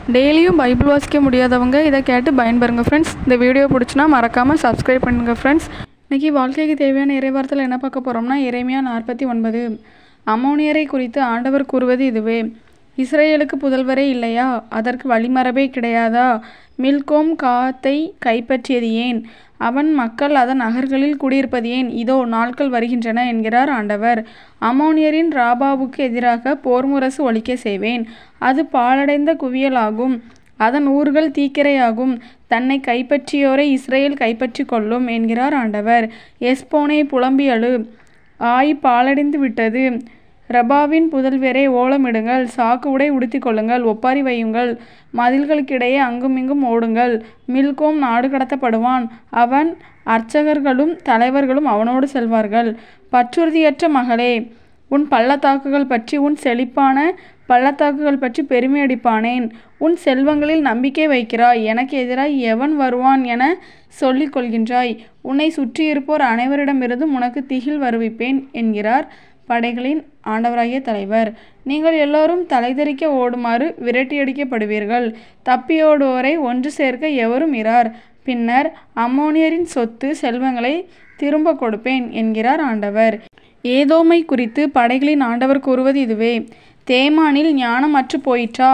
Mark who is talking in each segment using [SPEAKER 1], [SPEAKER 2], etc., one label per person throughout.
[SPEAKER 1] டெய்லியும் பைபிள் வாசிக்க முடியாதவங்க இதை கேட்டு பயன்பெறுங்க ஃப்ரெண்ட்ஸ். இந்த வீடியோ பிடிச்சினா மறக்காமல் சப்ஸ்கிரைப் பண்ணுங்க ஃப்ரெண்ட்ஸ். இன்றைக்கி வாழ்க்கைக்கு தேவையான இறைவார்த்தையில் என்ன பார்க்க போகிறோம்னா, எரேமியா 49. அம்மோனியரை குறித்து ஆண்டவர் கூறுவது இதுவே: இஸ்ரேலுக்கு புதல்வரே இல்லையா? அதற்கு வழிமரபே கிடையாதா? மில்கோம் காத்தை கைப்பற்றியது ஏன்? அவன் மக்கள் அதன் நகர்களில் குடியிருப்பது ஏன்? இதோ நாட்கள் வருகின்றன என்கிறார் ஆண்டவர். அம்மோனியரின் ராபாவுக்கு எதிராக போர்முரசு ஒலிக்க செய்வேன். அது பாழடைந்த குவியலாகும், அதன் ஊர்கள் தீக்கிரையாகும். தன்னை கைப்பற்றியோரை இஸ்ரேல் கைப்பற்றி கொள்ளும் என்கிறார் ஆண்டவர். எஸ்போனே புலம்பி அழு, ஆய் பாழடைந்து விட்டது. ரபாவின் புதல்வரே ஓலமிடுங்கள், சாக்கு உடை உடுத்தி கொள்ளுங்கள், ஒப்பாரி வையுங்கள், மதில்களுக்கிடையே அங்குமிங்கும் ஓடுங்கள். மில்கோம் நாடு கடத்தப்படுவான், அவன் அர்ச்சகர்களும் தலைவர்களும் அவனோடு செல்வார்கள். பற்றுறுதியற்ற மகளே, உன் பள்ளத்தாக்குகள் பற்றி, உன் செழிப்பான பள்ளத்தாக்குகள் பற்றி பெருமை அடிப்பானேன். உன் செல்வங்களில் நம்பிக்கை வைக்கிறாய், எனக்கு எதிராய் எவன் வருவான் என சொல்லிக் கொள்கின்றாய். உன்னை சுற்றியிருப்போர் அனைவரிடமிருந்தும் உனக்கு திகில் வருவிப்பேன் என்கிறார் படைகளின் ஆண்டவராகிய தலைவர். நீங்கள் எல்லோரும் தலைதெறிக்க ஓடுமாறு விரட்டியடிக்கப்படுவீர்கள். தப்பியோடுவோரை ஒன்று சேர்க்க எவரும் இரார். பின்னர் அம்மோனியரின் சொத்து செல்வங்களை திரும்ப கொடுப்பேன் என்கிறார் ஆண்டவர். ஏதோமை குறித்து படைகளின் ஆண்டவர் கூறுவது இதுவே: தேமானில் ஞானம் அற்று போயிற்றா?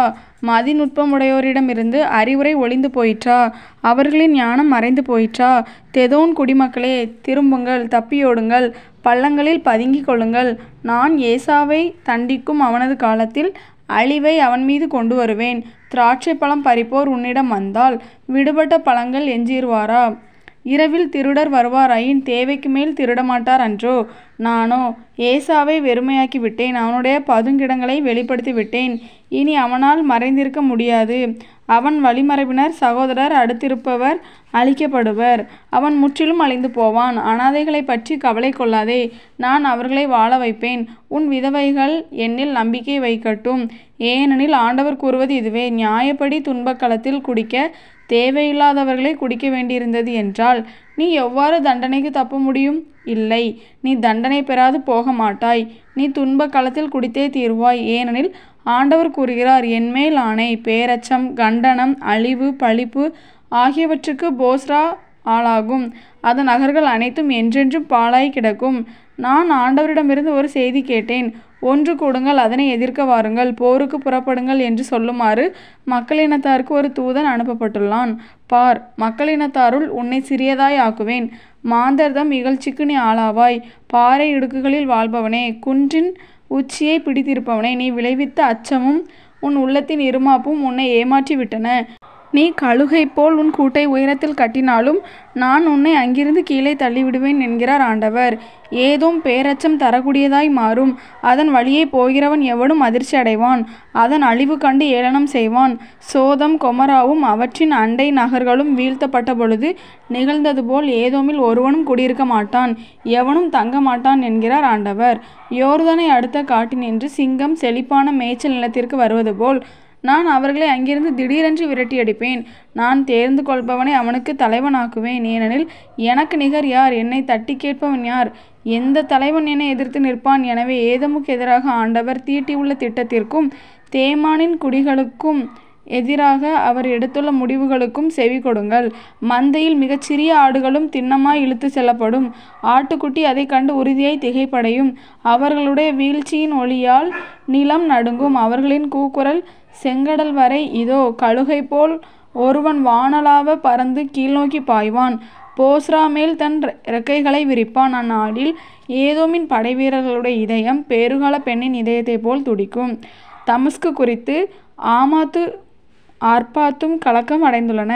[SPEAKER 1] மதிநுட்பமுடையோரிடமிருந்து அறிவுரை ஒளிந்து போயிற்றா? அவர்களின் ஞானம் மறைந்து போயிற்றா? தெதோன் குடிமக்களே, திரும்புங்கள், தப்பியோடுங்கள், பள்ளங்களில் பதுங்கிக் கொள்ளுங்கள். நான் ஏசாவை தண்டிக்கும் அவனது காலத்தில் அழிவை அவன் மீது கொண்டு வருவேன். திராட்சை பழம் பறிப்போர் உன்னிடம் வந்தால் விடுபட்ட பழங்கள் எஞ்சிருவாரா? இரவில் திருடர் வருவாராயின் தேவைக்கு மேல் திருடமாட்டார் அன்றோ? நானோ ஏசாவை வெறுமையாக்கி விட்டேன், அவனுடைய பதுங்கிடங்களை வெளிப்படுத்தி விட்டேன். இனி அவனால் மறைந்திருக்க முடியாது. அவன் வழிமரபினர் சகோதரர் அடுத்திருப்பவர் அழிக்கப்படுவர். அவன் முற்றிலும் அழிந்து போவான். அனாதைகளை பற்றி கவலை கொள்ளாதே, நான் அவர்களை வாழ வைப்பேன். உன் விதவைகள் என்னில் நம்பிக்கை வைக்கட்டும். ஏனெனில் ஆண்டவர் கூறுவது இதுவே: நியாயப்படி துன்பக்களத்தில் குடிக்க தேவையில்லாதவர்களை குடிக்க வேண்டியிருந்தது என்றால் நீ எவ்வாறு தண்டனைக்கு தப்ப முடியும்? இல்லை, நீ தண்டனை பெறாது போக மாட்டாய். நீ துன்ப களத்தில் குடித்தே தீர்வாய். ஏனெனில் ஆண்டவர் கூறுகிறார்: என்மேல் ஆணை, பேரச்சம், கண்டனம், அழிவு, பழிப்பு ஆகியவற்றுக்கு போஸ்ரா ஆளாகும். அதன் நகர்கள் அனைத்தும் என்றென்றும் பாழாய் கிடக்கும். நான் ஆண்டவரிடமிருந்து ஒரு செய்தி கேட்டேன். ஒன்று கூடுங்கள், அதனை எதிர்க்க வாருங்கள், போருக்கு புறப்படுங்கள் என்று சொல்லுமாறு மக்களினத்தாருக்கு ஒரு தூதன் அனுப்பப்பட்டுள்ளான். பார், மக்களினத்தாருள் உன்னை சிறியதாய் ஆக்குவேன். மாந்தர்தம் இகழ்ச்சிக்கு நீ ஆளாவாய். பாறை இடுக்குகளில் வாழ்பவனே, குன்றின் உச்சியை பிடித்திருப்பவனே, நீ விளைவித்த அச்சமும் உன் உள்ளத்தின் இருமாப்பும் உன்னை ஏமாற்றி விட்டன. நீ கழுகை போல் உன் கூட்டை உயரத்தில் கட்டினாலும் நான் உன்னை அங்கிருந்து கீழே தள்ளிவிடுவேன் என்கிறார் ஆண்டவர். ஏதோம் பேரச்சம் தரக்கூடியதாய் மாறும். அதன் வழியே போகிறவன் எவனும் அதிர்ச்சி அடைவான். அதன் அழிவு கண்டு ஏளனம் செய்வான். சோதம் கொமராவும் அவற்றின் அண்டை நகர்களும் வீழ்த்தப்பட்ட பொழுது நிகழ்ந்தது போல் ஏதோமில் ஒருவனும் குடியிருக்க மாட்டான், எவனும் தங்க மாட்டான் என்கிறார் ஆண்டவர். யோர்தானை அடுத்த காட்டினின்று சிங்கம் செழிப்பான மேய்ச்சல் நிலத்திற்கு வருவது போல் நான் அவர்களை அங்கிருந்து திடீரென்று விரட்டியடிப்பேன். நான் தேர்ந்து கொள்பவனை அவனுக்கு தலைவனாக்குவேன். ஏனெனில் எனக்கு நிகர் யார்? என்னை தட்டி கேட்பவன் யார்? எந்த தலைவன் என்னை எதிர்த்து நிற்பான்? எனவே ஏதோமுக்கு எதிராக ஆண்டவர் தீட்டியுள்ள திட்டத்திற்கும் தேமானின் குடிகளுக்கும் எதிராக அவர் எடுத்துள்ள முடிவுகளுக்கும் செவி கொடுங்கள். மந்தையில் மிகச்சிறிய ஆடுகளும் திண்ணமாய் இழுத்து செல்லப்படும். ஆட்டுக்குட்டி அதை கண்டு உறுதியாய் திகைப்படையும். அவர்களுடைய வீழ்ச்சியின் ஒளியால் நிலம் நடுங்கும். அவர்களின் கூக்குரல் செங்கடல் வரை. இதோ கழுகை போல் ஒருவன் வானளாவ பறந்து கீழ்நோக்கி பாய்வான். போஸ்ரா மேல் தன் இறக்கைகளை விரிப்பான். அந்நாளில் ஏதோமின் படைவீரர்களுடைய இதயம் பேறுகால பெண்ணின் இதயத்தை போல் துடிக்கும். தமஸ்கு குறித்து ஆமாத்து ஆர்ப்பாத்தும் கலக்கம் அடைந்துள்ளன.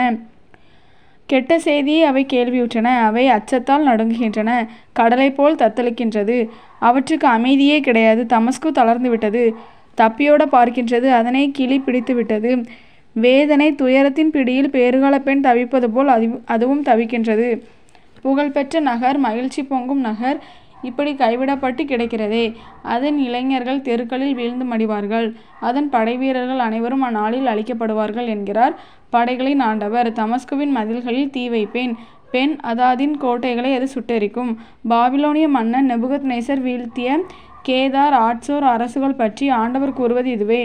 [SPEAKER 1] கெட்ட செய்தியை அவை கேள்வியுற்றன. அவை அச்சத்தால் நடுங்குகின்றன. கடலை போல் தத்தளிக்கின்றது. அவற்றுக்கு அமைதியே கிடையாது. தமஸ்கு தளர்ந்து விட்டது, தப்பியோட பார்க்கின்றது. அதனை கிளி பிடித்து விட்டது. வேதனை துயரத்தின் பிடியில் பேறுகால பெண் தவிப்பது போல் அதுவும் தவிக்கின்றது. புகழ்பெற்ற நகர், மகிழ்ச்சி பொங்கும் நகர் இப்படி கைவிடப்பட்டு கிடக்கிறதே. அதன் இளைஞர்கள் தெருக்களில் வீழ்ந்து மடிவார்கள். அதன் படைவீரர்கள் அனைவரும் அந்நாளில் அழிக்கப்படுவார்கள் என்கிறார் படைகளின் ஆண்டவர். தமஸ்குவின் மதில்களில் தீ வைப்பேன். பெண் அதாதின் கோட்டைகளை அது சுட்டெரிக்கும். பாபிலோனிய மன்னன் நெபுகத்நேசர் வீழ்த்திய கேதார், ஆட்சோர் அரசுகள் பற்றி ஆண்டவர் கூறுவது இதுவே: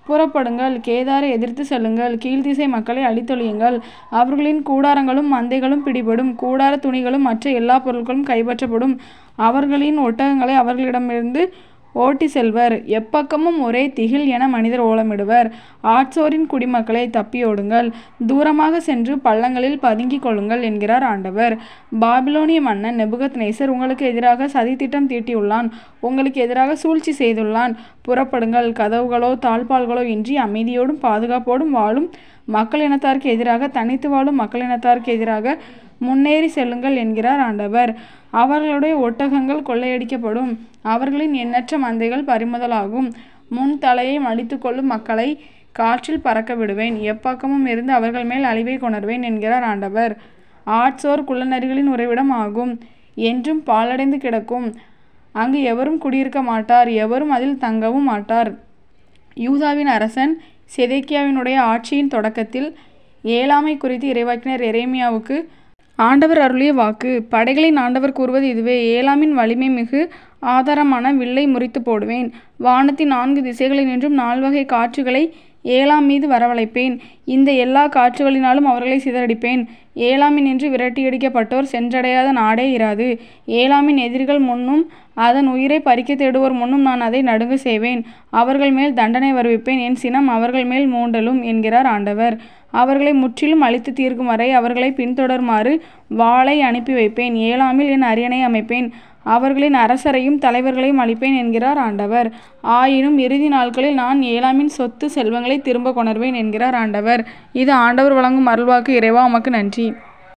[SPEAKER 1] புறப்படுங்கள், கேதாரை எதிர்த்து செல்லுங்கள், கீழ்த்திசை மக்களை அழித்தொழியுங்கள். அவர்களின் கூடாரங்களும் மந்தைகளும் பிடிபடும், கூடார துணிகளும் மற்ற எல்லா பொருட்களும் கைப்பற்றப்படும். அவர்களின் ஒட்டகங்களை அவர்களிடமிருந்து ஓட்டி செல்வர். எப்பக்கமும் ஒரே திகில் என மனிதர் ஓலமிடுவர். ஆட்சோரின் குடிமக்களை தப்பியோடுங்கள், தூரமாக சென்று பள்ளங்களில் பதுங்கிக் கொள்ளுங்கள் என்கிறார் ஆண்டவர். பாபிலோனிய மன்னன் நெபுகத்நேசர் உங்களுக்கு எதிராக சதித்திட்டம் தீட்டியுள்ளான், உங்களுக்கு எதிராக சூழ்ச்சி செய்துள்ளான். புறப்படுங்கள், கதவுகளோ தாழ்பால்களோ இன்றி அமைதியோடும் பாதுகாப்போடும் வாழும் மக்களினத்தாருக்கு எதிராக, தனித்து வாழும் மக்களினத்தாருக்கு எதிராக முன்னேறி செல்லுங்கள் என்கிறார் ஆண்டவர். அவர்களுடைய ஒட்டகங்கள் கொள்ளையடிக்கப்படும், அவர்களின் எண்ணற்ற மந்தைகள் பறிமுதலாகும். முன் தலையை மடித்து கொள்ளும் மக்களை காற்றில் பறக்க விடுவேன், எப்பக்கமும் இருந்து அவர்கள் மேல் அழிவை கொணர்வேன் என்கிறார் ஆண்டவர். ஆட்சோர் குள்ளநரிகளின் உறைவிடம் ஆகும், என்றும் பாழடைந்து கிடக்கும். அங்கு எவரும் குடியிருக்க மாட்டார், எவரும் அதில் தங்கவும் மாட்டார். யூதாவின் அரசன் செதேக்கியாவினுடைய ஆட்சியின் தொடக்கத்தில் ஏலாமை குறித்து இறைவாக்கினர் எரேமியாவுக்கு ஆண்டவர் அருளிய வாக்கு. படைகளின் ஆண்டவர் கூறுவது இதுவே: ஏலாமின் வலிமை மிகு ஆதாரமான வில்லை முறித்து போடுவேன். வானத்தின் 4 திசைகளினின்றும் 4 வகை காற்றுகளை ஏலாம் மீது வரவழைப்பேன். இந்த எல்லா காற்றுகளினாலும் அவர்களை சிதறடிப்பேன். ஏலாமினின்று விரட்டியடிக்கப்பட்டோர் சென்றடையாத நாடே இராது. ஏலாமின் எதிரிகள் முன்னும் அதன் உயிரை பறிக்க தேடுவோர் முன்னும் நான் அதை நடுங்க செய்வேன். அவர்கள் மேல் தண்டனை வருவிப்பேன், என் சினம் அவர்கள் மேல் மூண்டலும் என்கிறார் ஆண்டவர். அவர்களை முற்றிலும் அழித்து தீர்க்கும் வரை அவர்களை பின்தொடருமாறு வாளை அனுப்பி வைப்பேன். ஏலாமில் என் அரியணை அமைப்பேன், அவர்களின் அரசரையும் தலைவர்களையும் அழிப்பேன் என்கிறார் ஆண்டவர். ஆயினும் இறுதி நாட்களில் நான் ஏலாமின் சொத்து செல்வங்களை திரும்ப கொணர்வேன் என்கிறார் ஆண்டவர். இது ஆண்டவர் வழங்கும் அருள்வாக்கு. இறைவா, உமக்கு நன்றி.